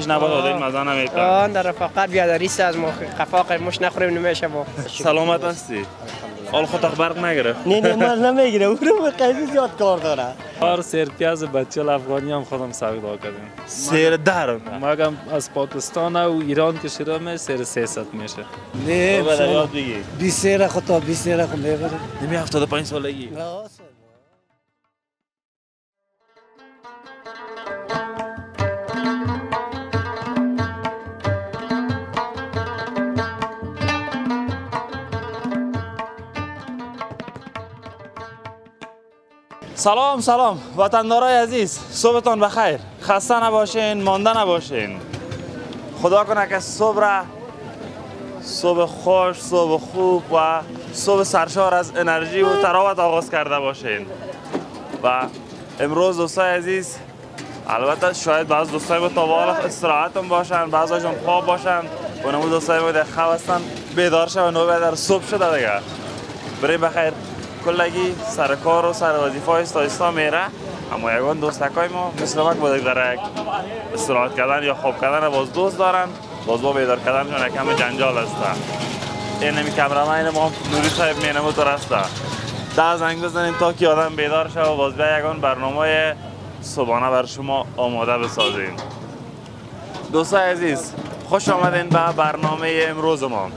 مش نباید این مزه نمیکنه. آن در رفاقت بیا در ریس از ما قفاق مش نخوریم نمیشه با. سلامت هستی؟ حال خودت برق نگرفت؟ نه من نمیگیره اون رو خیلی زیاد کار داره. هر سیر پیاز بچه افغانی هم خودم سودا کردیم. سیر در مگم از پاکستان و ایران که شده می سیر 300 میشه. نه بله یاد بگی 20 سیر خود 20 سیر خود میبره. نمی 75 سالگی. سلام سلام وطندارای عزیز، صبحتان بخیر، خسته نباشین، مانده نباشین. خدا کنه که صبح خوش، صبح خوب و صبح سرشار از انرژی و تراوت آغاز کرده باشین. و امروز دوستای عزیز، البته شاید بعض دوستای ما تا وال استراحتم باشن، بعضیشون خواب باشن و نمو دوستای ما در خواب هستن بیدار شدن و در صبح شده دیگه. بریم بخیر. کلگی سر کار و سر وظیفه آهسته میره، اما یگان دوستکای ما مثل ما بوده در یک استراحت کردن یا خواب کردن باز دوست دارن، باز با بیدار کردنشون یکم جنجال است. این نمی کامرامین ما نوری صاحب مینمو تو رسته 10 زنگ بزنیم تا که آدم بیدار شه و باز بیا یگان برنامه صبحانه بر شما آماده بسازیم. دوستای عزیز خوش آمدین به برنامه امروز ما.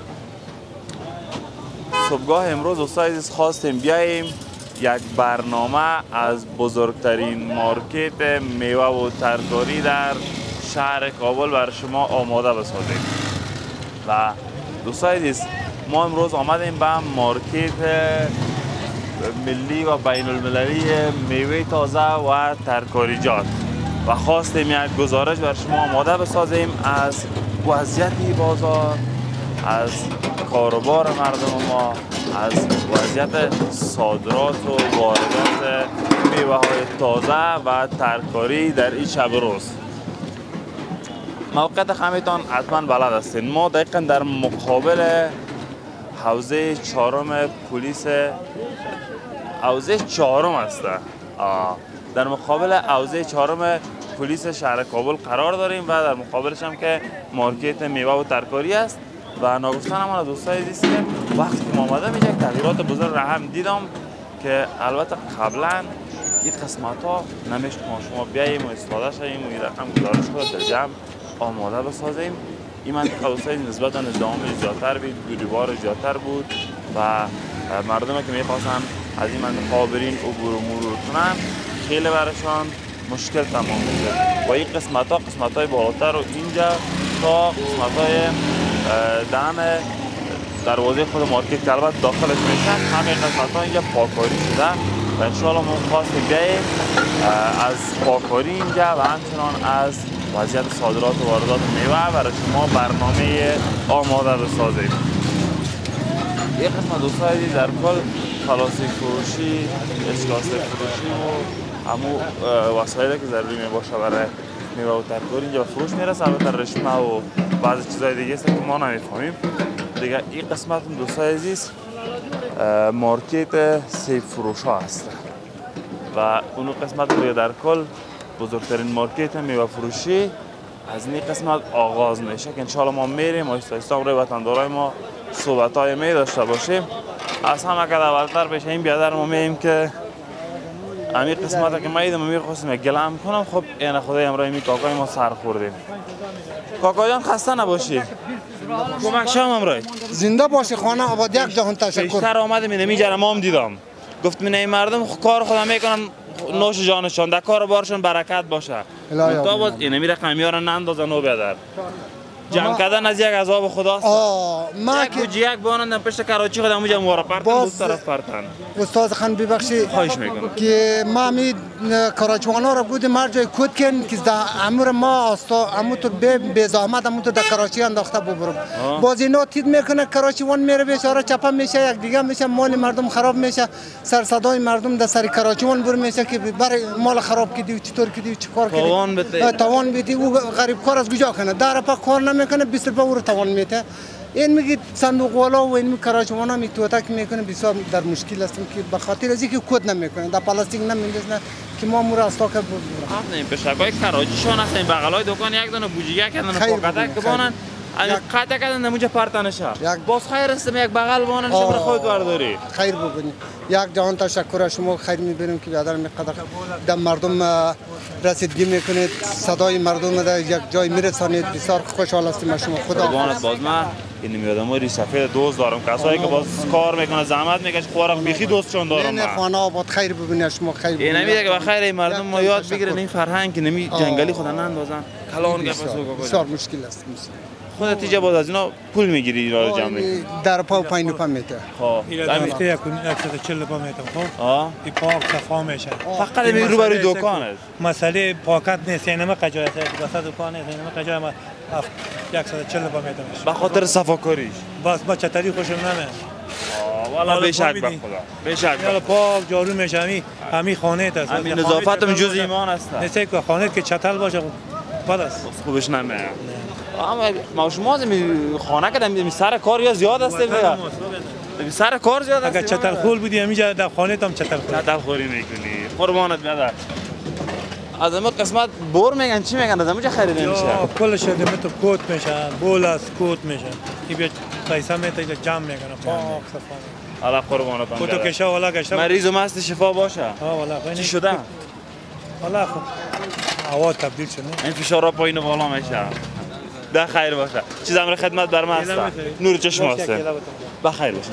صبحگاه امروز دوستای عزیز خواستیم بیاییم یک برنامه از بزرگترین مارکت میوه و ترکاری در شهر کابل بر شما آماده بسازیم. و دوستای عزیز ما امروز آمدیم به مارکت ملی و بین المللی میوه تازه و ترکاریجات و خواستیم یک گزارش بر شما آماده بسازیم از وضعیت بازار، از کاروبار مردم ما، از وضعیت صادرات و واردات میوه های تازه و ترکاری در این شب روز. موقعیت خمیتان حتما بلد هستین. ما دقیقا در مقابل حوزه 4 پلیس حوزه 4 است. در مقابل حوزه 4 پلیس شهر کابل قرار داریم و در مقابلش هم که مارکت میوه و ترکاری است. و ناگفتن همان دوستای عزیز که وقتی که ما آمده میشه تغییرات بزرگ را هم دیدم که البته قبلا این قسمت ها نمیشه شما بیاییم و استفاده شویم و این رقم گزارش خود در جمع آماده بسازیم. این منطقه دوستای نسبتا ازدحام زیادتر بود، دیوار زیادتر بود و مردم که میخواستن از این منطقه برین عبور و مرور کنن خیلی براشان مشکل تمام میشه و این قسمت های بالاتر و اینجا تا قسمت های دم دروازه خود مارکت که البته داخلش میشن همه قسمت ها اینجا پاکاری شده و انشاءالله ما خواستیم بیاییم از پاکاری اینجا و همچنان از وضعیت صادرات و واردات میوه برای شما برنامه آماده بسازیم. یک قسمت دوستای عزیز در کل پلاستیک فروشی، اسکاسه فروشی و همون وسایلی که ضروری میباشه برای میوه و ترکاری اینجا فروش میرسه. البته رشمه و بعضی چیزای دیگه است که ما نمیفهمیم دیگه. این قسمت دوستای عزیز مارکت سیب فروش ها هست و اون قسمت دیگه در کل بزرگترین مارکت میوه فروشی از این قسمت آغاز میشه که انشالله ما میریم آهسته روی وطندارای ما صحبت های می داشته باشیم. از همه که اولتر پیش این بیادر ما میگیم که امی قسمت که ما ایدم میخواستیم گلم کنم. خب این خدای امروز می کاکای ما سر خوردیم. کاکا جان خسته نباشی. کمک شام امروز زنده باشی خانه آباد. یک جهان تشکر. بیشتر آمدم اینمی جرمام دیدم گفت من این مردم کار خودم میکنن نوش جانشان در کار بارشون برکت باشه. تا باز اینمی رقمی ها رو نندازن و بیادر جمع کردن از یک عذاب خداست. یک بوجی یک بانند پشت کراچی خودم اونجا موارا پرتن دو طرف پرتن. استاد خان ببخشی خواهش میکنم که ما می کراچیوانا را گفتیم هر جای کد کن که امور ما امو تو به زحمت امو تو در کراچی انداخته ببرم. باز اینا تید میکنه کراچیوان میره بیچاره چپا میشه یک دیگه میشه مال مردم خراب میشه سر صدای مردم در سر کراچیوان بر میشه که برای مال خراب کردی چطور کردی چیکار کردی توان بدی او غریب کار از کجا کنه در پا کار نمیکنه 20 روپیه او رو توان میده این میگه صندوق والا و این کراچوانا می توتک میکنه بسیار در مشکل هستیم که به خاطر از اینکه کد نمیکنه در پلاستیک نمیندازن که ما مور استاک نه پشکای کراچیشون هستن بغلای دکان یک دونه بوجیگه کردن پاکتک بانن قطع کردن نموجه پرتانشه باز خیر است یک بغل بانن شما خود برداری خیر بکنی یک جهان تشکر از شما خیر میبریم که بیادر میقدر در مردم رسیدگی میکنید صدای مردم در یک جای میرسانید بسیار خوشحال هستیم از شما خدا باز ما این میادم ری سفید دوست دارم کسایی که باز کار میکنه زحمت میکشه خوراک بیخی دوستشون دارم نه خانه آباد خیر ببینید شما خیر این نمیده که بخیر مردم ما یاد بگیرن این فرهنگ که نمی جنگلی خدا نندازن کلان گپ بسیار مشکل است خود نتیجه باز از اینا پول میگیری اینا رو جمع در پا و پایین پا میته خب هفته یک 140 پا میتم خب این پاک صفا میشه فقط می رو برای دکان است مسئله پاکت نیست یعنی ما قجای است وسط دکان است یعنی ما قجای ما 140 پا میتم به خاطر صفاکاریش بس با چتری خوشم نمیاد والا بشک به خدا بشک والا پاک جارو میشه همین خانه است همین نظافت هم جز ایمان است نیست که خانه که چتل باشه بد است خوبش نمیاد اما ما شما خانه کردم سر کار یا زیاد است یا سر کار زیاد است اگه چتل خول بودی همینجا در خانه تام چتل خوری میکنی قربانت بیاد از اما قسمت بور میگن چی میگن از اونجا خرید نمیشه کل شده تو کوت میشه بول است کوت میشه کی بیا پیسه میته جمع میکنه پاک صفا الله قربانت تو کشا والا کشا مریض و مست شفا باشه والا چی شده والا خب هوا تبدیل شده این فشار پایین بالا میشه به خیر باشه چیز امر خدمت بر من است نور چشم است به خیر باشه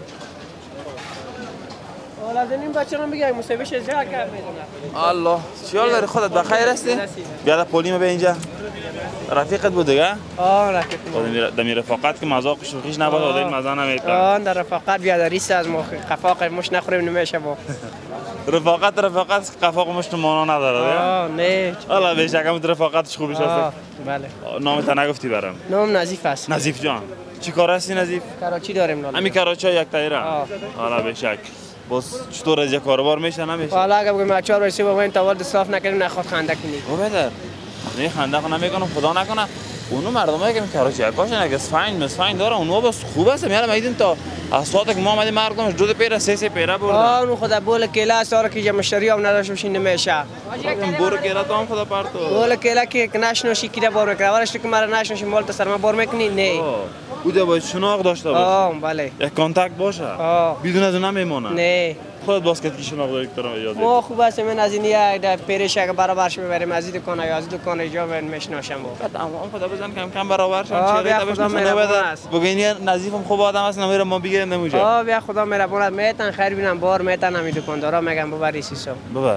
والا این بچه‌ها میگه مصیبه چه زیاد کرد میدونه الله چیال داری خودت به خیر هستی بیاد پولیم به اینجا رفیقت بود دیگه رفیق بود در رفاقت که مذاق شوخیش نبود و دل مزه نمیاد در رفاقت بیادری است از ما قفاق مش نخوریم نمیشه با رفاقت قفاق مشت مانا نداره نه الله بیشکم رفاقتش خوبش هست بله نامت نگفتی برام نام نظیف است نظیف جان چی کار هستی نظیف کراچی داریم نام همین کراچی یک تایره الله بیشک باز چطور از یک کاروبار میشه نمیشه والا اگه بگم بچه‌ها رسید با این تاول صاف نکنیم نخواد خنده کنی او بدر نه خنده کنه نمیکنم خدا نکنه اونو مردمایی که کراچی کاش نه مسفین داره اونو بس خوب است میارم ایدیم تا اسوات که ما اومدیم مردم دو پیره سه پیره بردن اون خدا بول کلا سال که مشتری هم نداشت بشین نمیشه بور کلا تو هم خدا پرتو بول کلا که نشنوشی کی بار میکنه ورش که مرا نشنوشی مال تا سر ما بار میکنی نه بوده باید شناخت داشته باشه بله یک کانتاکت باشه بدون از اون نمیمونه نه خودت باسکت کی شناخت داری تو یاد ما خوب است من از این یک پیرش اگه برابرش ببریم از این دکان یا از دکان اینجا من میشناسم تمام خدا بزن کم برابر شم چهره تا بشناسم بگین نظیفم خوب آدم است نمیره ما بگیر نمیشه بیا خدا مهربان میتن خیر بینم بار میتن همین دکاندارا میگم ببری 300 ببر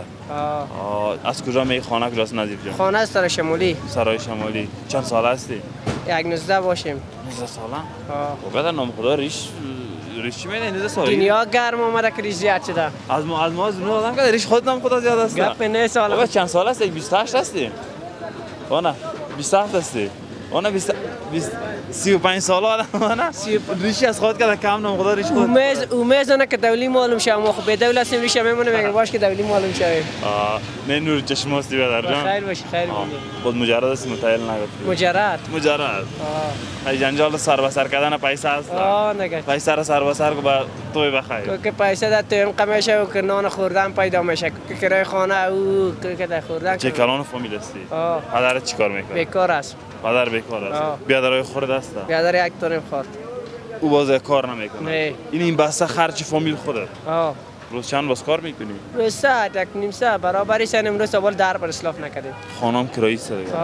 از کجا می خانه کجاست نظیف جان خانه است شمالی سرای شمالی چند سال هستی 19 باشیم 19 ساله بعد نام خدا ریش چی میده 19 ساله دنیا گرم اومده که ریش زیاد شده از ما آدم که ریش خودت نام خدا زیاد است گپ نه سال بابا چند سال است 28 هستی وانا 27 هستی وانا 35 ساله آدم نه ریش از خود که کم نام خدا ریش خود اومید نه که دولی معلوم شه ما خب به دولت سیم ریش میمونه میگه باش که دولی معلوم شه نه نور چشم هستی بدر جان خیر باش خیر باش بود مجرد است متایل نگفتی مجرد ای جنجال سر به سر کردن پیسه است نگه پیسه را سر به سر کو توی بخیر که پیسه در تو قمیشه و که نان خوردن پیدا میشه که کرای خانه او که در خوردن چه کلان فامیل هستی پدرت چیکار میکنه بیکار است پدر بیکار است بیادرای خورد است بیادر یک تونیم خورد او باز کار نمیکنه نه این بسته خرج فامیل خودت روز چند باز کار میکنی روز ساعت یک نیم ساعت برابری سن امروز اول در پر اسلاف نکردیم خانم کرایی است دیگه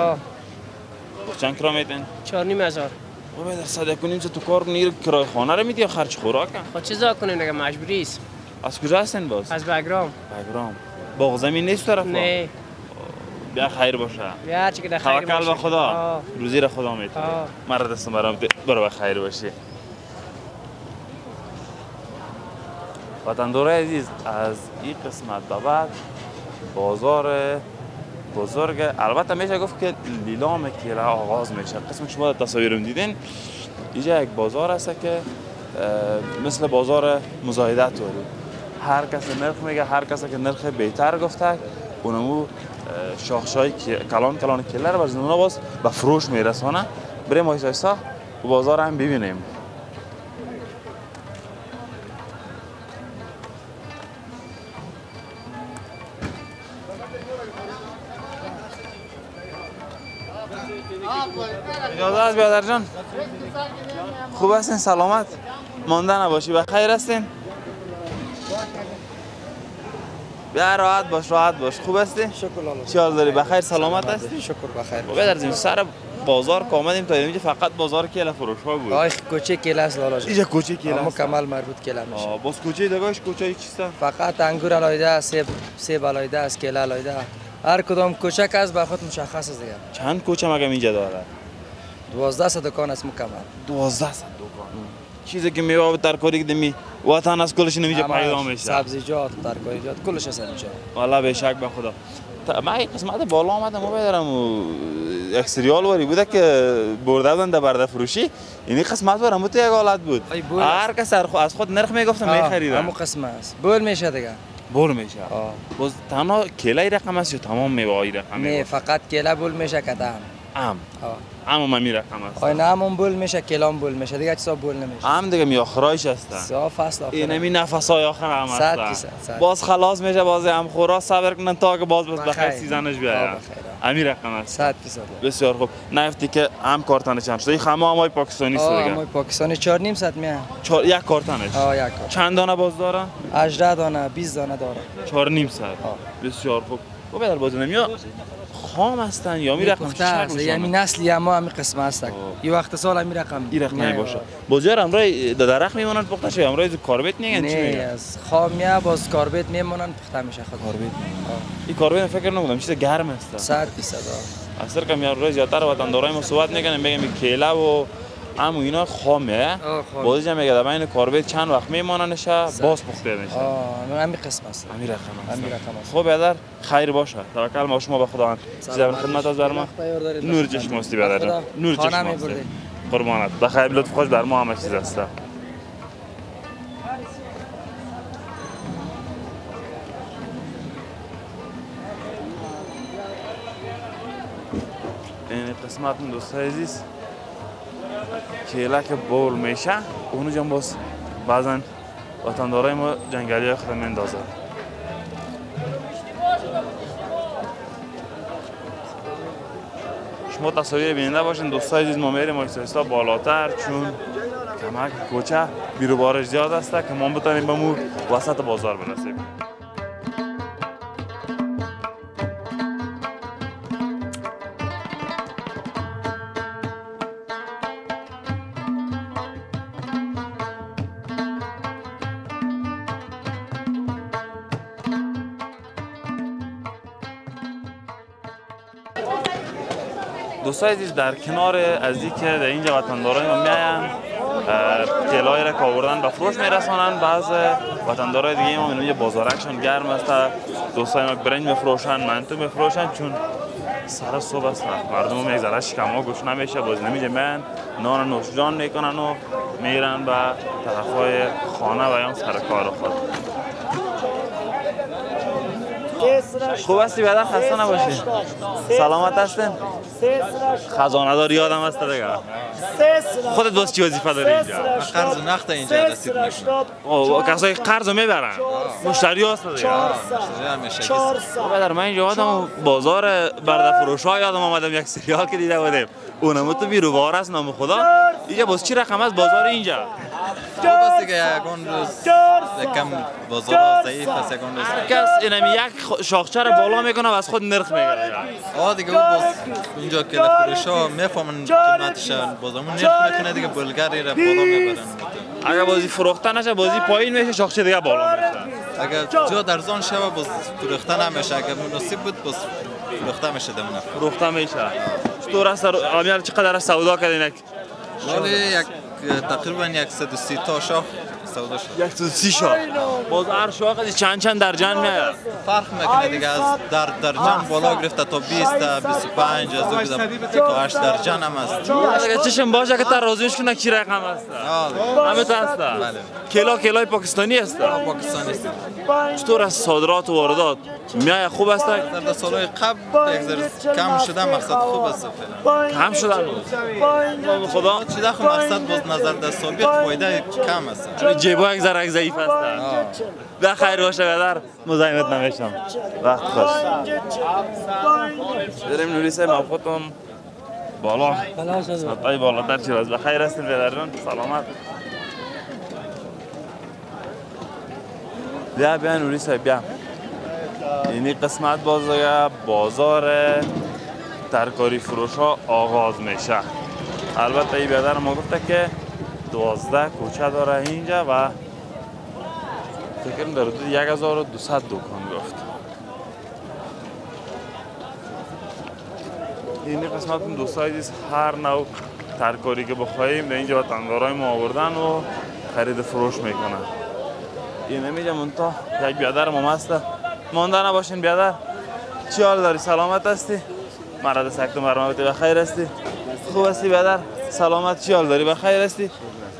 چند کرا میدن 4,500 بابا در صد کنیم تو کار نیر کرای خانه رو میدی یا خرج خوراک خب چیزا کنیم دیگه مجبوری است از کجا هستین باز از بگرام باغ زمین نیست طرف نه بیا خیر باشه بیا چی که در خیر باشه توکل به خدا روزی را خدا میده مرد دستم برام برو خیر باشی وطندارای عزیز از این قسمت به بعد بازار بزرگ البته میشه گفت که لیلام کیله آغاز میشه قسم شما در تصاویرم دیدین اینجا یک بازار هست که مثل بازار مزایده طوری هر کس نرخ میگه هر کس که نرخ بهتر گفته اونمو شاخشای کلان کیله رو بر زندونا باز به فروش میرسونه بریم آیسا بازار هم ببینیم. اجازه است برادر جان. خوب هستین؟ سلامت؟ مانده نباشی. بخیر هستین؟ بیا راحت باش راحت باش. خوب هستی؟ شکر الله. چی حال داری؟ بخیر سلامت هستی؟ شکر بخیر. برادر سر بازار آمدیم تا اینجا فقط بازار کیله فروش ها بود. آی کوچه کیله است لالا جان. اینجا کوچه کیله است. مکمل مربوط کیله میشه. باز کوچه دگاش کوچه چیست؟ فقط انگور علایده است، سیب علایده است، کیله علایده. هر کدام کوچه که از به خود مشخص است دیگه. چند کوچه مگه اینجا داره؟ 12 دکان است مکمل. 12 دکان. چیزی که میوه و ترکاری که می وطن از کلش نمیشه پیدا میشه. سبزیجات، ترکاریجات کلش هست اینجا. والله به شک به خدا. من قسمت بالا آمدم و بدارم یک سریال وری بوده که برده بودن در برده فروشی. این قسمت برام تو یک حالت بود. هر کس از خود نرخ میگفتم میخریدم. همون قسم است. بول میشه دیگه. بول میشه. باز تنها کیله رقم است یا تمام میوه رقم؟ نه فقط کیله بول میشه کدام. ام می رقم است. آینه همون بول میشه کلام بول میشه دیگه چیزا بول نمیشه. هم دیگه می آخرایش هستن. صاف است آخر. این می نفسای آخر هم هستن. باز خلاص میشه باز هم خورا صبر کنن تا که باز بخیر سیزنش بیاید. امی رقم است. 100%. بسیار خوب. نفتی که هم کارتن چند شده؟ خمه همای پاکستانی است دیگه. همای پاکستانی 4.5 میه. یک کارتنش. یک کارتن. چند دانه باز داره؟ 18 دانه 20 دانه داره. 4.5 بسیار خوب. و بدر باز نمیاد. خام هستن یا می رقم شکلشون؟ یعنی نسلی اما همین قسم هستن. یه وقت سال همین رقم. این رقم باشه. بازار امروز درخت میمونن پخته شه امروز کاربت میگن چی میگن؟ نه از خامیه باز کاربت میمونن پخته میشه خود. کاربت. این کاربت فکر نمیکنم چیز گرم است. 100%. اثر کم یا روز زیادتر وطندارای ما صحبت میکنن میگم کیله و همون اینا خامه. بازی میگه در بین کاربت چند وقت میموننشه باز پخته میشه. همین قسم است. همین رقم است. خب برادر خیر باشه. توکل ما شما به خدا. زبر خدمت از بر ما. نور چشم هستی برادر. نور چشم هستی. قربانت. بخیر لطف خوش بر ما همه چیز است. این قسمت دوستای عزیز کیله که بول میشه اونو جان باز بعضا وطندارای ما جنگلی خود میندازه. شما تصاویر بیننده باشین دوستای عزیز ما میریم آهسته بالاتر چون کمک کوچه بیرو بارش زیاد است که ما بتونیم به مو وسط بازار برسیم. دوستای عزیز در کنار از اینکه در اینجا وطندارای ما میاین کیله‌ای را که آوردن به فروش میرسانن بعض وطندارای دیگه ما اینجا بازارکشون گرم است دوستای ما برنج میفروشن منتو میفروشن چون سر صبح است مردم میگذره شکم‌ها گوش نمیشه باز نمیشه من نان نوش جان میکنن و میرن به طرفای خانه و یا سر کار خود. خوب هستی بعدا خسته نباشی. سلامت هستین؟ خزانه دار یادم هست دیگه. خودت باز چی وظیفه داری اینجا؟ قرض و نقد اینجا رسید میکنم. کسایی قرض میبرن؟ مشتری هست دیگه؟ من اینجا آدم بازار برده فروش ها یادم آمدم یک سریال که دیده بودیم اونم تو بیروبار است نام خدا. اینجا باز چی رقم است بازار اینجا؟ بس دیگه یکون روز یکم بازار ضعیف است یکون روز کس اینمی یک شاخچه رو بالا میکنه و از خود نرخ میگیره. دیگه باز اینجا که فروشا میفهمن قیمتش بازارمون نرخ میکنه دیگه بلگری را بالا میبرن. اگر بازی فروخته نشه بازی پایین میشه شاخچه دیگه بالا میشه. اگر جا در زان شوه باز فروخته نمیشه اگر مناسب بود باز فروخته میشه دمونه. فروخته میشه. چطور است آمیار چقدر سودا کردین؟ ولی یک تقریبا 130 تا شاخ سودا شد. 130 شاخ. باز هر شاخ چند درجن میاد. فرق میکنه دیگه، از درجن بالا گرفته تا 20 تا 25 از تا 8 درجن هم است. اگه چشم باشه که تا روزیش کنه چی رقم است؟ همه تا است. کیلوی پاکستانی است. پاکستانی است. چطور از صادرات و واردات میای خوب است؟ در سالهای قبل یک ذره کم شده، مقصد خوب است فعلا. کم شده خدا چیزا خو مقصد باز نظر در سابق فایده کم است. جیبا یک ذره ضعیف است. به خیر باشه برادر، مزاحمت نمیشم. وقت خوش. بریم نوری صاحب، ما خودم بالا. سطحی بالاتر چی راست. بخیر هستین برادر جان؟ سلامت. بیا نوری صاحب بیا. اینی قسمت بازار ترکاری فروش ها آغاز میشه. البته این برادر ما گفته که 12 کوچه داره اینجا و فکر کنم در حدود 1200 دکان گفت. این قسمت دو سایز هر نوع ترکاری که بخواهیم در اینجا وطندارای ما آوردن و خرید فروش میکنن. این نمیجه منطقه یک بیادر ما مسته. مانده نباشین بیادر. چی حال داری؟ سلامت هستی؟ مرد سکتو مرمتی بخیر هستی؟ خوب هستی بیادر؟ سلامت. چی حال داری؟ بخیر هستی؟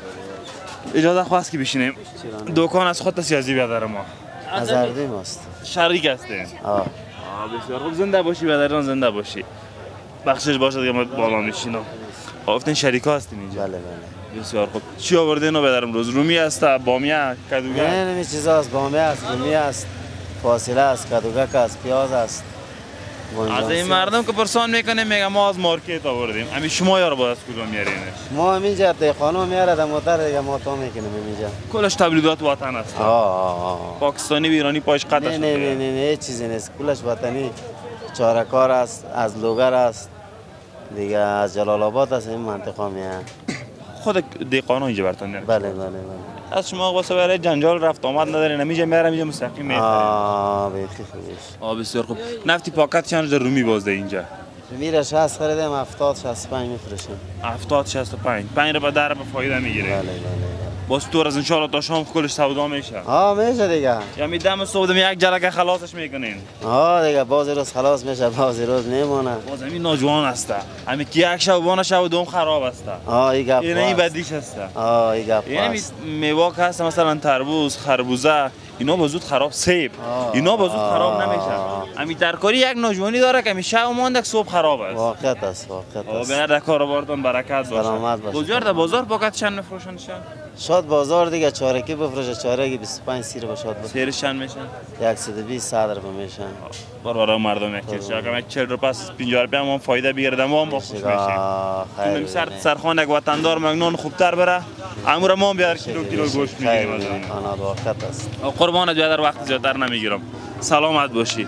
اجازه خواست که بشینیم. دکان از خود سیازی بیادر ما. از اردوی ماست. شریک هستیم. بسیار خوب. زنده باشی بیادر جان، زنده باشی. بخشش باشد که ما بالا میشینم. گفتین شریک هستیم اینجا. بله بله. بسیار خوب. چی آوردین رو بیادر امروز؟ رومی است، بامیه، کدوگه؟ نه چیزاست. بامیه است، رومی است، فاصله است، کدوگک است، پیاز است. از این مردم که پرسان میکنه میگه ما از مارکت آوردیم. همین شما یارو باید از کجا میارینش؟ ما همینجا خانم میاره در موتر دیگه ما تا میکنیم همینجا. کلش تبلیغات وطن است. پاکستانی و ایرانی پایش قطع شده. نه چیزی نیست. کلش وطنی. چارکار است، از لوگر است. دیگه از جلال آباد است، این منطقه میه. خود دیقانا اینجا برتون میاره. بله. از شما واسه برای جنجال رفت آمد ندارین، نمیجه میارم اینجا مستقیم میخرید. بیخی خوبیش. بسیار خوب. نفتی پاکت چند رومی بازده اینجا؟ رومی 60 خریدیم، 70 65 میفروشیم. 70 65 5 رو به در به فایده میگیره. بله. باز تو از ان شاء الله تا شام کلش سودا میشه. میشه دیگه. یعنی دم صبح یک جلگه خلاصش میکنین. دیگه باز روز خلاص میشه، باز روز نمیمونه. باز همین ناجوان است. همین کی یک شب شب دوم خراب است. این بدیش است. این گپ. یعنی میوه که هست مثلا تربوز، خربوزه، اینا بازود خراب، سیب اینا بازود خراب نمیشه. همین ترکاری یک ناجوانی داره که میشه و ماند صبح خراب است. واقعیت است. به در کاروبارتون برکت باشه. سلامت باشه. بازار در بازار پاکت چند میفروشن شان؟ شاد بازار دیگه چارکی بفروشه، چارکی 25 سیر باشد. سیرش چند میشن؟ 120 100 روپیه میشن. برای مردم یک کیلو اگه 40 روپیه 50 روپیه هم فایده بگیرد ما هم خوش میشیم. سرخان یک وطندار مگنون خوبتر بره. امور ما هم بیار کیلو گوشت میگیریم از اون. آن واقعیت است. قربانت بیادر وقت زیادتر نمیگیرم. سلامت باشی.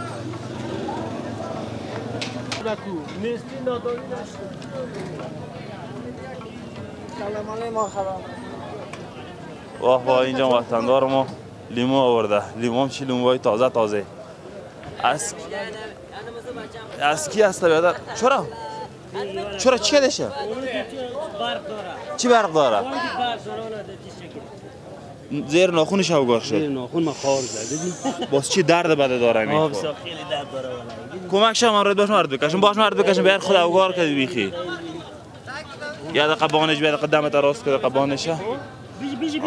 واه اینجا وطندار ما لیمو آورده. لیمو هم چی لیموهای تازه. از کی هسته بیادر؟ چرا چی دشه؟ چی برق داره؟ زیر ناخونش اوگار شد. زیر ناخون ما خار زده. باز چی درد بده داره میخواد؟ بسیار خیلی درد داره والله. کمک شما مرد باش مرد بکشم بیار خود اوگار کردی بیخی. یا دقیقه بانش بیاد قدمت راست که قبانشه. بیجی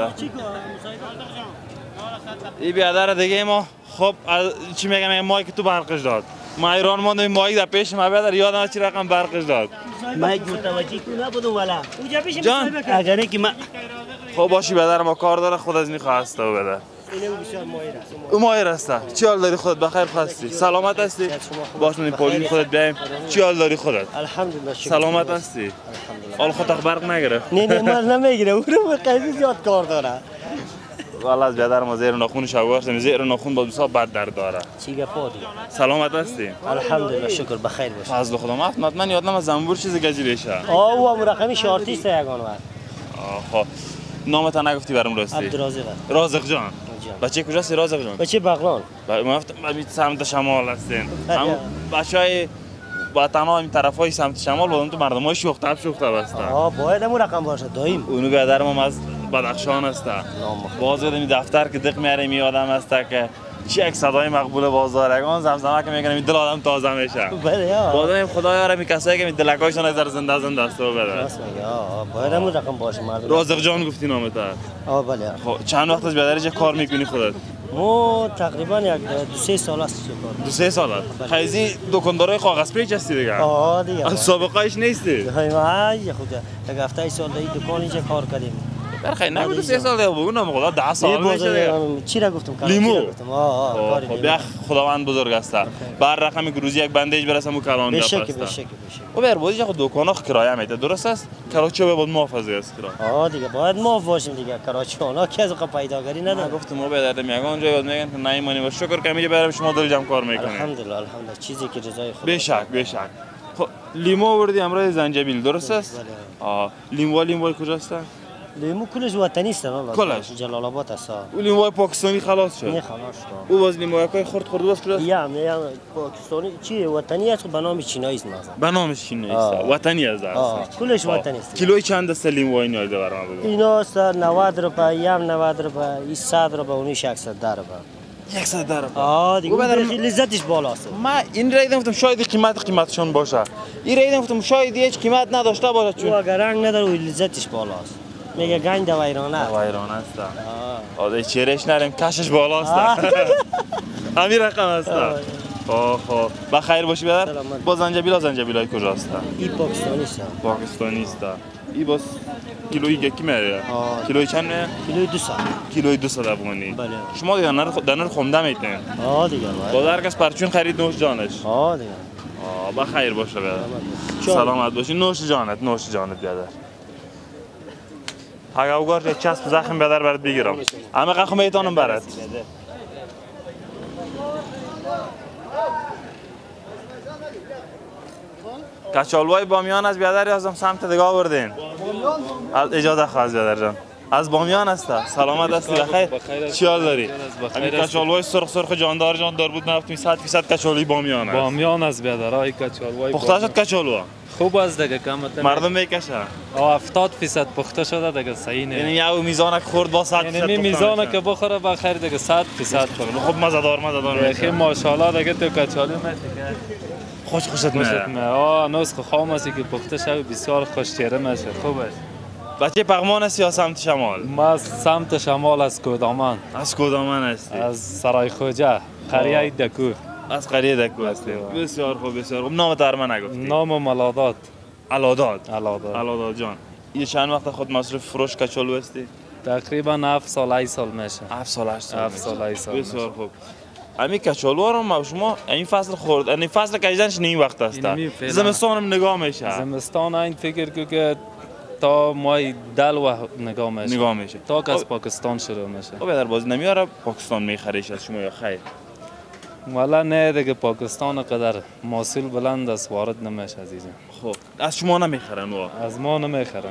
این بیادر دیگه ما خب چی میگم مایی که تو برقش داد. ما ایران ماندم مایی در پیش ما بیادر یادم چی رقم برقش داد. ما متوجه تو نبودم والا. جان اگر اینکه ما خب باشی بیادر ما کار داره خود از این خواسته و بیادر. ماهر هسته. چی حال داری خودت؟ بخیر هستی؟ سلامت هستی؟ باش من پولیس خودت بیایم. چی حال داری خودت؟ الحمدلله. سلامت هستی؟ حال خودت برق نگرفت؟ نه من نمیگیره. اون رو خیلی زیاد کار داره. والله از بیادر ما زیر ناخونش آوردم. زیر ناخون با دوستا بد درد داره. چی گفتی؟ سلامت هستی؟ الحمدلله شکر بخیر باش. فضل خدا من یادم از زنبور چیز گجی بشه. او هم رقمی شارتی است یگان وقت. خب نامت نگفتی برام راستی؟ عبدالرازق. رازق جان. بچه کجاست رازق جان؟ بچه بغلان. ما سمت شمال هستین. بچهای وطن‌ها این طرفای سمت شمال بودن تو مردمای شوخ طبع هستن. باید همون رقم باشه دایم. اونو بیادرم از بدخشان هست. باز این دفتر که دق میاره می آدم هست که چه یک صدای مقبول بازارگان زمزمه که میگن دل آدم تازه میشه. بله یا بازم خدا یاره می کسایی که دلکایشون از زنده است تو بده. راست میگه باید همون رقم باشه مردم. رازق جان گفتی نامت. بله. خب چند وقت از بیادری چه کار میکنی خودت؟ مو تقریبا یک 2-3 سال است کار. 2-3 سال است. خیزی دکاندارای کاغذ پیچ هستی دیگه. دیگه. سابقه‌اش نیستی. های خدا یک هفته سال دیگه دکان اینجا کار کردیم. برخی نبود 3 سال دیگه بگو نام خدا 10 سال میشه. چی را گفتم کار لیمو. کاری. خب بیا خداوند بزرگ است. بر رقم روزی یک بندیج برسم و کلان جا بشه پست. و بر بودی خود دکانا کرایه میده درست است؟ کراچی به بود محافظه است کرا. دیگه باید معاف باشیم دیگه کراچیانا که از پیداگری نداره. گفتم ما به درد میگم اونجا یاد میگن که نایمانی و شکر که میگه برام شما دل جمع کار میکنید. الحمدلله چیزی که رضای خدا. به شک. خب لیمو آوردی امروز زنجبیل درست است؟ لیمو کجاست؟ لیمو کلش وطنی است نه کلش جلال آباد است. لیمو پاکستانی خلاص شد. نه خلاص شد. او باز لیمو خورد باز کجاست؟ یا پاکستانی چی وطنی است به نام چینایی است مثلا. به نام چینایی است. وطنی است. کلش وطنی است. کیلوی چند است لیمو اینو برام بگو. اینا است 90 روپیه یم 90 روپیه 100 روپیه اونیش 110 روپیه. 110 روپیه. دیگه لذتش بالاست. ما این را گفتم شاید قیمتشون باشه. این را گفتم شاید هیچ قیمت نداشته باشه چون اگر رنگ نداره و لذتش بالاست. میگه گنج ویرانه است. آده چیرش نریم کشش بالاست. همین رقم است. خب بخیر باشی برادر. با زنجبیلای کجاست؟ این پاکستانی است. این باز کیلویی کی میاره؟ کیلویی چند میاره؟ کیلوی 200 افغانی. بله. شما دیگه دانر خونده میتین. دیگه. با درکس پرچون خرید نوش جانش. دیگه. بخیر باشه برادر. سلامت باشی نوش جانت برادر. اگه اوگار چسب زخم بدر برات بگیرم همه قخم میتونم برات کچالوای بامیان از بیادر ازم سمت دیگه آوردین اجازه خواهد بیادر جان از بامیان است سلامت هستی بخیر چی حال داری همین کچالوای سرخ جاندار بود نفتیم 100% کچالوی بامیان است بامیان از بیادرای کچالوای پخته شد کچالو خوب است دیگه کم مردم میکشه 70% پخته شده دیگه صحیح نه یعنی یه میزانک خورد با 100% یعنی میزانه که بخوره بخیر دیگه 100% خب مزه‌دار میشه ماشاءالله دیگه تو کچالو میشه خوشت میاد نسخه خام است که پخته شده بسیار خوش‌چهره میشه خوب است بچه پغمان است یا سمت شمال ما سمت شمال از کودامان هستی از سرای خوجه قریه دکو از قریه دکو هستی بسیار خوب نام ترمه نگفتی نام ملادات علادات جان یه چند وقت خود مصرف فروش کچالو هستی تقریبا 7 سال 8 سال میشه 7 سال 8 سال بسیار خوب امی کچالو رو ما شما این فصل خورد این فصل کشیدنش این وقت است زمستانم نگاه میشه زمستان این فکر که تا مای دل و نگاه میشه تا که از پاکستان شروع میشه خب در بازی نمیاره پاکستان میخریش از شما یا خیر والا نه دیگه پاکستان قدر محصول بلند است وارد نمیشه عزیزم خب از شما نمیخرن از ما نمیخرن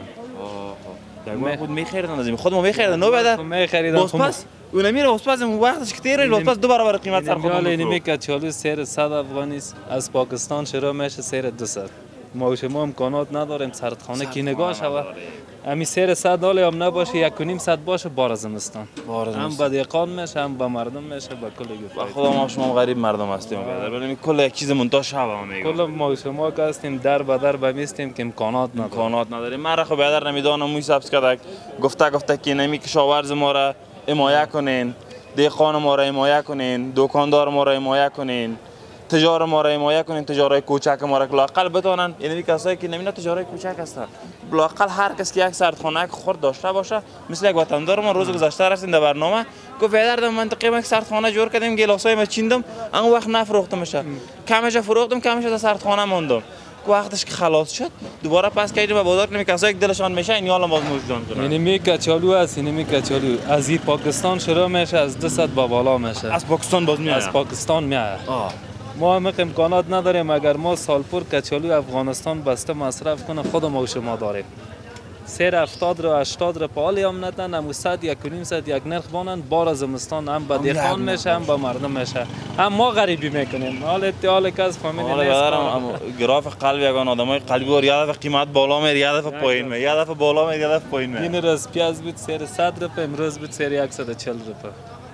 خود میخریدن از خود ما میخریدن نو بعد میخریدن پس اون میره پس اون وقتش که تیره پس دو برابر قیمت سر خود اینمی کچالو سیر 100 افغانی است از پاکستان شروع میشه سیر 200 ما شما امکانات نداریم سردخانه کی نگاه شود امی سیر 100 داله هم نباشه 1.5 باشه بار زمستان هم به دیقان میشه هم به مردم میشه به کل گفت خدا ما شما غریب مردم هستیم ولی کل یک چیز منتاج شوا میگم کل ما شما که هستیم در به در بمیستیم که امکانات نداریم من را خب بیادر نمیدانم موی سبز کردک گفته که نمی کشاورز ما را حمایت کنین دیقان ما را حمایت کنین دکاندار ما را حمایت کنین تجار ما را حمایت کنین تجارای کوچک ما را لاقل بتونن یعنی کسایی که نمیدونن تجارای کوچک هستن لاقل هر کس که یک سردخانه خورد داشته باشه مثل یک وطندار ما روز گذشته رسیدیم در برنامه گفت در منطقه ما یک سردخانه جور کردیم گلاسای ما چیندم اون وقت نفروختم میشه کمش فروختم کمش در سردخانه موندم وقتش که خلاص شد دوباره پس کردیم به بازار کنیم کسایی که دلشان میشه این حالا باز موجودن کنن یعنی می کچالو است اینمی کچالو از این پاکستان شروع میشه از 200 به بالا میشه از پاکستان باز میاد از پاکستان میاد ما هم امکانات نداریم اگر ما سالپور کچالو افغانستان بسته مصرف کنه خود ما و شما داریم سیر 70 رو 80 رو پالی هم ندن هم 100 1.5 یک نرخ بانن بار زمستان هم به دیخان میشه هم به مردم میشه هم ما غریبی میکنیم حال که از فامیلی نیست گراف قلب یگان آدمای قلبی و یه دفعه قیمت بالا میره یه دفعه پایین میره یه دفعه بالا میره یه دفعه پایین میره این روز پیاز بود سیر 100 روپیه امروز بود سیر 140 روپیه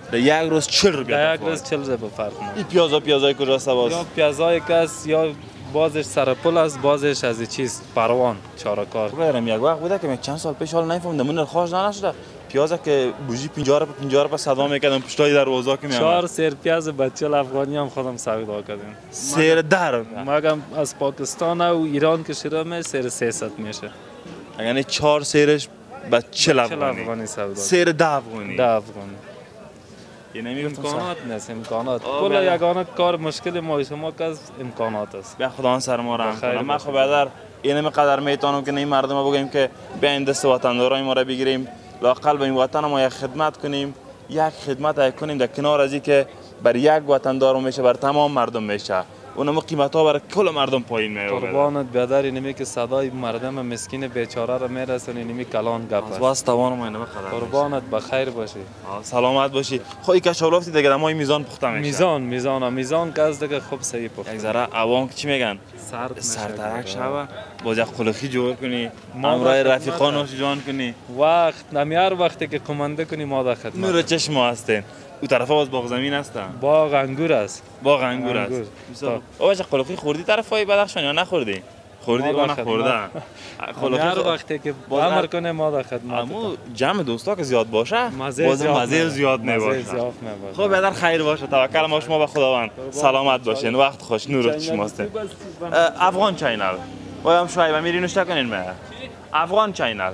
در یک روز 40 روپیه در یک روز 40 روپیه فرق میکنه. این پیازای کجاست باز؟ یا پیازای کس یا بازش سرپل است، بازش از این چیز پروان چارکار. برم یک وقت بوده که چند سال پیش حال نفهمیدم من خارج نشده. پیازا که بوجی 50 روپیه صدا میکردم پشتای دروازه که میام. 4 سیر پیاز بچه افغانی هم خودم سودا کردیم. سیر در مگم از پاکستان و ایران که شروع می سیر 300 میشه. یعنی 4 سیرش با 40 افغانی سودا. سیر 10 افغانی. 10 افغانی. یعنی امکانات نیست، امکانات. کل یگانه کار مشکل ما شما که امکانات است. به خدا سر ما رحم کنه. ما خب برادر اینم قدر میتونم که این مردم بگیم که بیاین دست وطندارای ما را بگیریم. لاقل به این وطن ما یک خدمت کنیم، یک خدمت کنیم در کنار از که بر یک وطندار میشه بر تمام مردم میشه. اونم قیمت ها برای کل مردم پایین میاد. قربانت بیادر اینمی که صدای مردم مسکین بیچاره را میرسونه اینمی کلان گپ است. واسه توان ما اینم قدر. قربانت بخیر باشی. سلامت باشی. خو این کشاولافتی دیگه ما میزان پخته میشه. میزان که از دیگه خوب صحیح پخته. یک ذره عوام چی میگن؟ سرترک شوه. باز یک قلخی جور کنی. امرای رفیقانوش جان کنی. نمیار وقتی که کمانده کنی ما در خدمت. نور چشم ما هستین. اون طرفا باز باغ زمین هستن. باغ انگور است. باغ انگور است. او چه قلخی خوردی طرفای بدخشان یا نخوردی؟ خوردی یا نخورده؟ هر وقتی که امر کنه ما در خدمت. اما جمع دوستا که زیاد باشه مزه زیاد نباشه. خب بدر خیر باشه. توکل ما شما به خداوند. سلامت باشین. وقت خوش. نور چشم هستین. افغان چینل. وایم شعیب میری نوشته کنین ما. افغان چینل.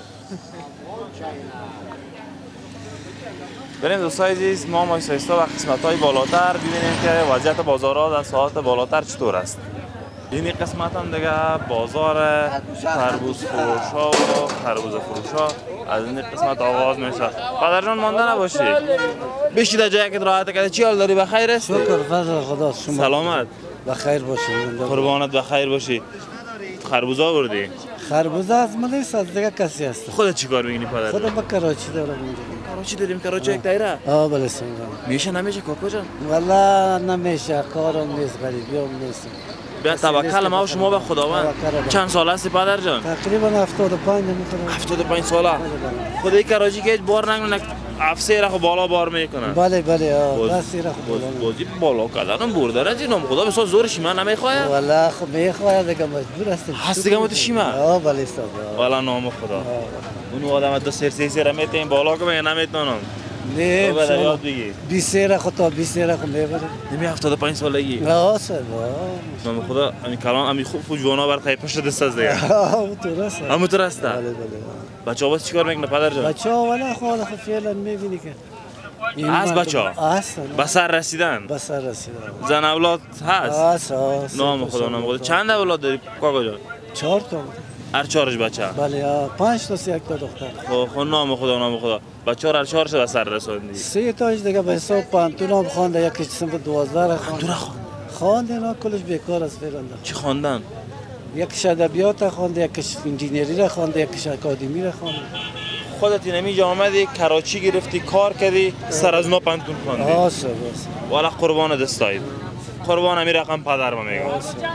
بریم دوستای عزیز ما آهسته و قسمت‌های بالاتر ببینیم که وضعیت بازارها در ساعات بالاتر چطور است. این قسمت هم دیگه بازار تربوز فروشا و خربوز فروشا از این قسمت آغاز میشه. پدر جان مانده نباشی. بشی در جایی که راحت کرده. چی حال داری؟ بخیر هستی؟ شکر فضل خدا. شما سلامت. بخیر باشی. قربانت بخیر باشی. خربوزه آوردی؟ خربوزه از من نیست، از دیگه کسی هست. خودت چیکار می‌کنی پدر؟ خودم با کراچی دارم اینجا. کراچی داریم. کراچی یک دایره؟ بله سنگام. میشه نمیشه کاکا جان؟ والله نمیشه، کارم نیست، غریبیام نیست. بیا توکل ما و شما به خداوند. چند سال هستی پدر جان؟ تقریبا 75 میکنم. 75 ساله. خدای کراچی که بار نکنه افسر خو بالا بار میکنه. بله دستی را خو بازی بالا کردن بردار از اینم خدا بسا زورش من نمیخواد. والله خب میخواد دیگه مجبور هستم. هست دیگه مت شیما. بله استاد. والا نام خدا. اون آدم دو سر میتین بالا که من نمیتونم. نه بله یاد بگیر. 20 را خدا 20 را خو میبره. نمی 75 سالگی. سر. نام خدا همین کلان همین خوب جوانا بر خیلی پشت دست از دیگه. تو درسته. بله. بچه‌ها چیکار میکنن پدر جان؟ بچه‌ها والا خب فعلا میبینی که از بچه‌ها به سر رسیدن. زن اولاد هست. نام خدا. چند اولاد داری کاکا جان؟ 4 تا. هر 4 بچه. بله 5 تا 1 تا دختر. خب نام خدا. بچه‌ها هر 4 به سر رسوندی. 3 تاش دیگه به حساب پانتون هم خوانده، یکی صنف 12 خوانده. نه کلش بیکار است فعلا. چی خواندن؟ یکیش ادبیات خوانده، یکیش انجینری را خوانده، یکیش اکادمی را خوانده. خودت اینمی آمدی کراچی گرفتی کار کردی سر از نو پانتون خواندی. والا قربان دستایید. قربان امی رقم پدر ما میگم.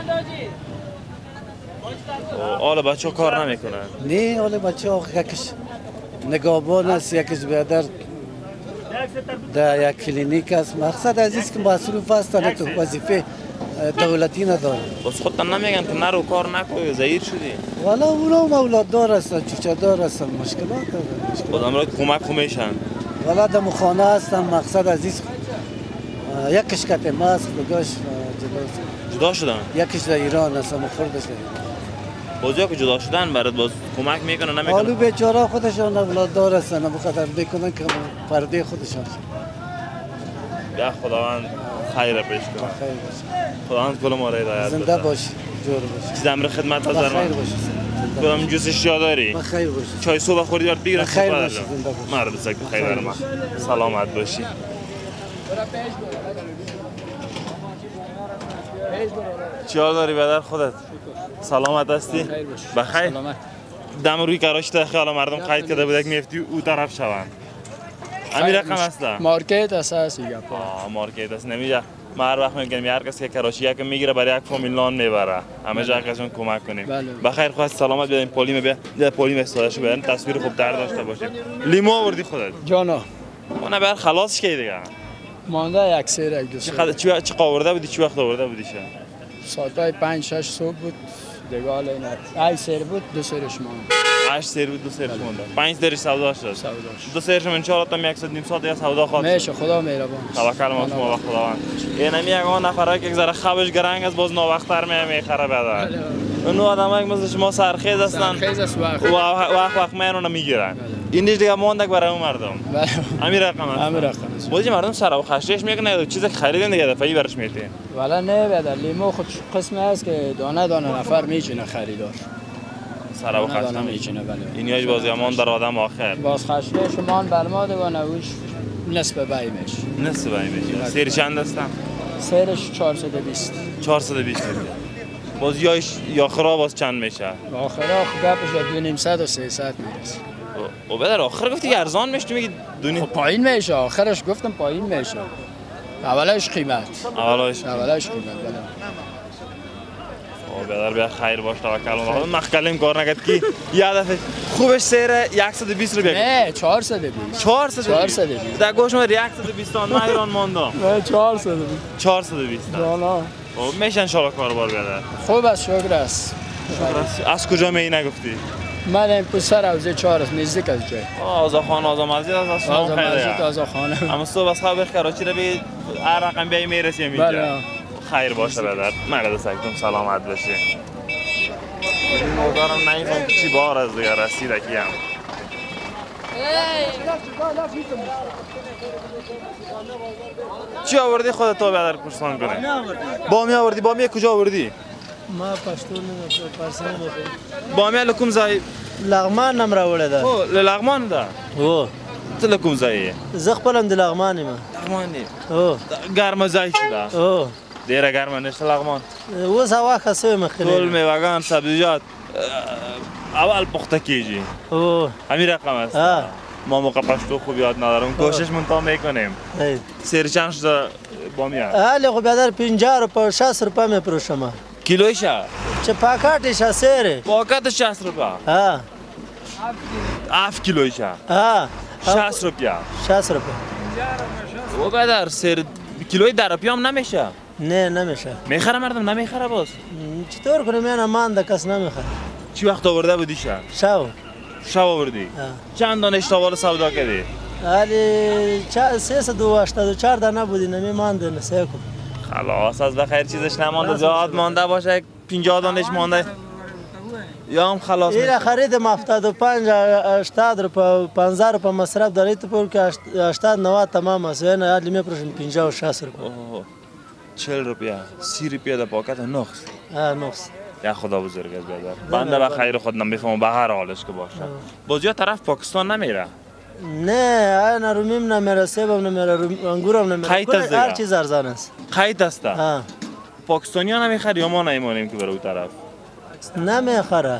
حالا بچه‌ها کار نمیکنن. نه حالا بچه‌ها یکیش نگهبان است، یکیش بیادر در یک کلینیک است. مقصد عزیز که مصروف هستن تو وظیفه دولتی نداره. بس خودت نمیگن که نرو کار نکنی زهیر شدی. والا اونا اولاد دار هستن، چوچه دار هستن، مشکلات دارن. خودم را کمک میشن. والا در خانه هستن. مقصد عزیز یکیش کت ماست بگاش جدا شدن. یکیش در ایران هستن مخوردش. بازی که جدا شدن برات باز کمک میکنه نمیکنه. حالو بیچاره خودشان اولاد دار هستن، بخاطر بکنن که پرده خودشان. یا خداوند خیر پیش کنه. خداوند کل ما را هدایت بده. زنده باشی، جور باشی. چیز امر خدمت از خیر باشی. کدام جوسش یاداری؟ بخیر باشی. چای صبح خوردی برات بگیرم. بخیر باشی، زنده باشی. مرد سگ بخیر ما. سلامت باشی. چی حال داری بدر خودت؟ سلامت هستی؟ بخیر. دم روی کراچی تا خیال مردم قید کرده بود که میفتی او طرف شوند. همین رقم هسته؟ مارکت اساسی گپ. مارکت است نمیشه. ما هر وقت میگیم هر کسی که کراچی که میگیره برای یک فامیل نان میبره. همه جا کسون کمک کنیم. بخیر خواهد سلامت بیاین پولیم بیا. پولیم استادش بیان تصویر خوب در داشته باشیم. لیمو آوردی خودت؟ جانا. اون بر خلاصش کی دیگه مانده یک سیر یک دو سیر چه آورده بودی چه وقت آورده بودی شه ساعتای 5 6 صبح بود دیگه حالا این ای سیر بود دو سیرش ماند 8 سیر بود 2 سیرش مونده 5 سیرش سودا شد 2 سیرش ان شاء الله تا 100 نیم ساعت یا سودا خواهد میشه خدا مهربان توکل ما شما خداوند این نمی یگان نفره که یک ذره خوابش گرنگ است باز ناوقت‌تر میخره بعدا اون آدمایی مثل شما سرخیز هستن وقت میانو نمیگیرن این دیگه مونده برای اون مردم همین رقم است بودی مردم سر و خشش میکنه چیز خریدن دیگه دفعی برش میتین والا نه بدر لیمو خود قسم است که دانه دانه نفر میچینه خریدار سر و خشش نمیچینه بله اینیاش باز یمان در آدم آخر باز خشش مان برما دیگه نوش نصف بای میشه نصف بای میشه سیر چند هستن سیرش 420 420 باز یا خراب باز چند میشه آخرا گپش 2500 و 300 میرسه او بدر آخر گفتی که ارزان میشه تو میگی دونی پایین میشه آخرش گفتم پایین میشه اولش قیمت اولش قیمت بله او بدر بیا خیر باش توکل الله مخکلیم کار نکرد کی یه دفعه خوبش سیر 120 رو بگو نه 420 در گوش ما 120 تا نه ایران ماندم نه 420 والا او میشه ان شاء الله کاربار بیاد خوب است شکر است از کجا می نگفتی من این پسر اوزه 4 است نزدیک از جای آزاخان آزا مسجد از اسلام خیلی آزاخانه اما صبح از خواب کراچی رو به هر رقم بیای میرسیم اینجا بله خیر باشه بدر مگه سگتون سلامت باشی مدارم نمیفهم چی بار از دیگه رسیده کیم چی آوردی خودت تو بدر پرسان کنه بامی آوردی بامی کجا آوردی ما پشتون پرسان بامی لکم زای لغمان نم راوړه ده او لغمان ده او ته لکم زای زه خپلم د لغمان ما لغمان دی او ګرمه ځای ده او ډیره ګرمه نشته لغمان اوس هوا خسوه مخنه ټول میوه‌ګان سبزیجات اول پخته کیږي او همین رقم است ما موقع پشتو خوب یاد ندارم کوشش منتها میکنیم سیر چند شده بامیه حالا خب بیادر 50 روپه 60 روپه میفروشم کیلویش چه پاکتش سیره پاکتش 60 روپه ها 7 کیلویش ها 60 روپیه 60 روپه و بیادر سیر کیلوی در روپیه هم نمیشه نه نمیشه میخره مردم نمیخره باز چطور کنم من مانده کس نمیخره چی وقت آورده بودی شب آوردی چند دانه اشتوال سودا کردی حالی 384 دانه بودی نمی مانده نسیه کن خلاص از بخیر چیزش نمانده زیاد مانده باشه 50 دانش مانده یا هم خلاص این خریدم 75 80 روپه 50 روپه مصرف دارید تو پول که 80 90 تمام است یعنی حالی میپروشم 50 و 60 روپه 40 روپیه 30 روپیه در پاکت نقص نقص یا خدا بزرگ است بیادر بنده به خیر خود نمیفهمم به هر حالش که باشه بازی طرف پاکستان نمیره نه انا رومیم نمیره سیبم نمیره انگورم نمیره هر چیز ارزان است خیت است پاکستانی ها نمیخره یا ما نمیمونیم که بره اون طرف نمیخره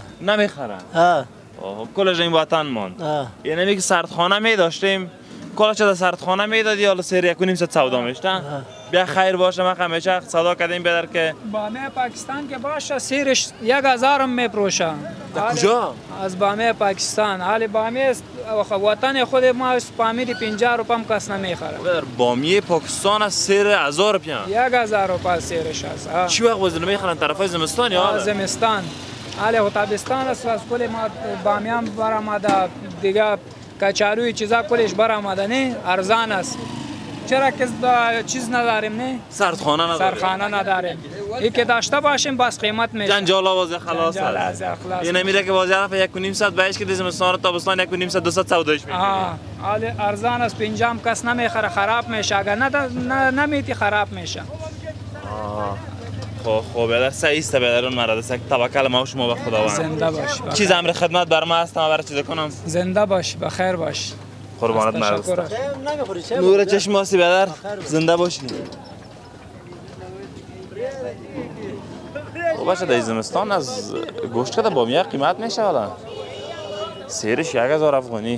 کلش این وطن مان یعنی میگه سردخانه می داشتیم کلش در سردخانه میدادی حالا سری 1.5 سودا میشتن بیا خیر باشه ما همیشه صدا کردیم بدر که بامی پاکستان که باشه سیرش 1000 هم میپروشه کجا از بامی پاکستان حالی بامی وطن خود ما فهمیدی 50 روپه هم کس نمیخره بامی پاکستان از سیر 1000 روپیه 1000 روپه سیرش است چی وقت وزن میخرن طرفای زمستان یا زمستان حالی تابستان است از کل ما بامیان برآمده دیگه کچالوی چیزا کلش برآمده نه ارزان است چرا که چیز نداریم نه سردخانه نداریم این که داشته باشیم بس قیمت میشه جنجال آوازه خلاص است این نمیره که بازی طرف 1.5 ساعت بهش که زمستان تابستان 1.5 ساعت 200 سوداش میشه حالی ارزان است 50 کس نمیخره خراب میشه اگر نمیتی خراب میشه خب بدر سعیسته بدرون مرد است توکل ما و شما به خداوند زنده باش چیز امر خدمت بر ما هستم برای چیز کنم زنده باش بخیر باش قربانت مرد نور چشم هستی بدر زنده باشی او باشه در زمستان از گوشت کده بامیه قیمت میشه حالا سیرش 1000 افغانی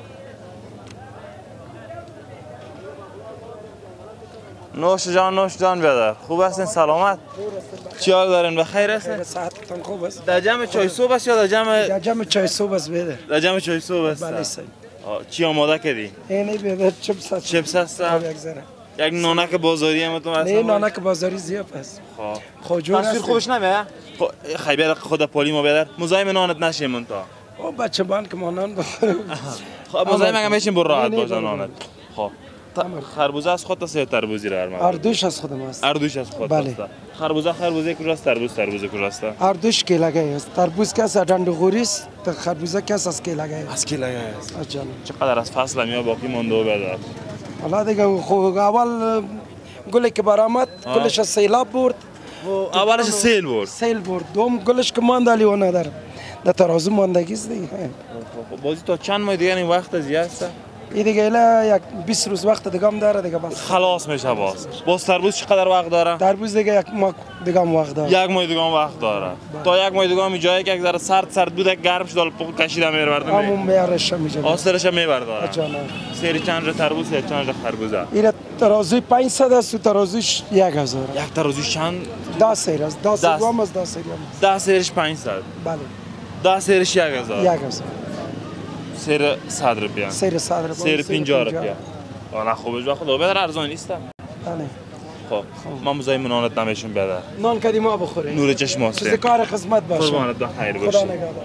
نوش جان بیادر خوب هستین سلامت چی حال دارین بخیر هستین صحتتون خوب است در جمع چای صبح است یا در جمع چای صبح است بیادر در جمع چای صبح است بله سید چی آماده کردی؟ اینه بیادر چپس هست. چپس هست؟ یک ذره. یک نانک بازاری هم تو نه نانک بازاری زیاد است. خب تصویر خوبش نمیه؟ خیلی بیادر خود پولی ما بیادر مزاحم نانت نشیم من تا. بچه بان که ما نان بخوریم. خب مزاحم اگه میشیم بر راحت باشه نانت. خب خربوزه از خود است یا تربوزی را هر اردوش از خودم است. اردوش از خود است. خربوزه کجاست؟ تربوز کجاست؟ اردوش کیلگی است. تربوز کس از دندوغوری است. خربوزه کس از کیلگی است. از کیلگی است. چقدر از فصل میاد باقی مونده بیادر؟ حالا دیگه خوب اول گلی که برآمد گلش از سیلاب برد. اولش سیل برد. دوم گلش که ماند علی و نداره. در ترازو ماندگی است دیگه. بازی تا چند ماه دیگه این وقت زیاد است؟ این دیگه الا یک 20 روز وقت دیگه هم داره دیگه بس خلاص میشه باز تربوز چقدر وقت داره؟ تربوز دیگه یک ماه دیگه هم وقت داره. یک ماه دیگه هم وقت داره. تا یک ماه دیگه هم جایی که یک ذره سرد بود گرم شد پخ کشیده میبرد. همون میارش میشه. آسترش میبرد. جان. سری چند تربوز چند خربوزه؟ این ترازوی 500 است و ترازویش 1000. یک ترازوی چند؟ 10 سیر است. 10 سیر هم است 10 سیر هم. 10 سیرش 500. بله. 10 سیرش 1000. 1000. سیر 100 روپیه. سیر 100 روپیه. سیر 50 روپیه. آن خوبش با خدا بدر ارزان نیست. بله. خب ما مزاحم نانت نمیشیم بدر. نان کدی ما بخوریم. نور چشم است. چیز کار خدمت باشه. قربانت بخیر باشی. خدا نگهدار.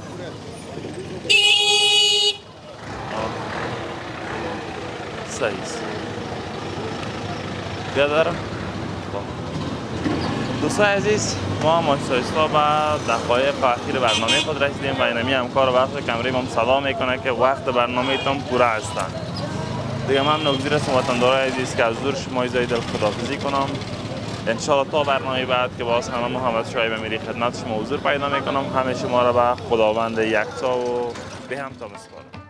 صحیح. بیادرم. دوستان عزیز ما ماشایستا به دقایق اخیر برنامه خود رسیدیم و اینمی همکار و بخش کمره ما صدا میکنه که وقت برنامه تان پوره هستند. دیگه من نگذیر هستم وطندارای عزیز که از دور شما ایزای دل خداحافظی کنم. انشاءالله تا برنامه بعد که باز هم محمد شعیب امیری خدمت شما حضور پیدا میکنم. همه شما را به خداوند یکتا و به هم تا میسپارم.